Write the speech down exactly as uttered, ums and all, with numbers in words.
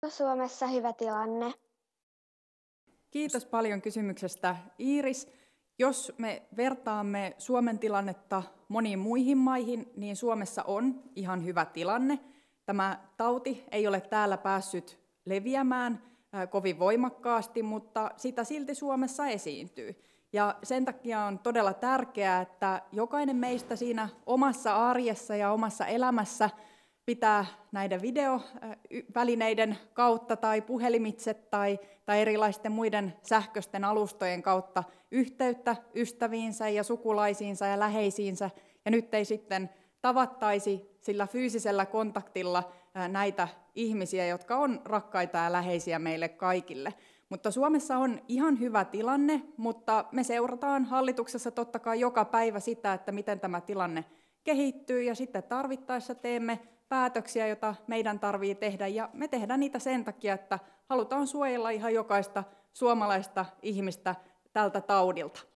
Suomessa hyvä tilanne? Kiitos paljon kysymyksestä, Iiris. Jos me vertaamme Suomen tilannetta moniin muihin maihin, niin Suomessa on ihan hyvä tilanne. Tämä tauti ei ole täällä päässyt leviämään äh, kovin voimakkaasti, mutta sitä silti Suomessa esiintyy. Ja sen takia on todella tärkeää, että jokainen meistä siinä omassa arjessa ja omassa elämässä pitää näiden videovälineiden kautta tai puhelimitse tai, tai erilaisten muiden sähköisten alustojen kautta yhteyttä ystäviinsä ja sukulaisiinsa ja läheisiinsä. Ja nyt ei sitten tavattaisi sillä fyysisellä kontaktilla näitä ihmisiä, jotka on rakkaita ja läheisiä meille kaikille. Mutta Suomessa on ihan hyvä tilanne, mutta me seurataan hallituksessa totta kai joka päivä sitä, että miten tämä tilanne kehittyy ja sitten tarvittaessa teemme päätöksiä, joita meidän tarvitsee tehdä, ja me tehdään niitä sen takia, että halutaan suojella ihan jokaista suomalaista ihmistä tältä taudilta.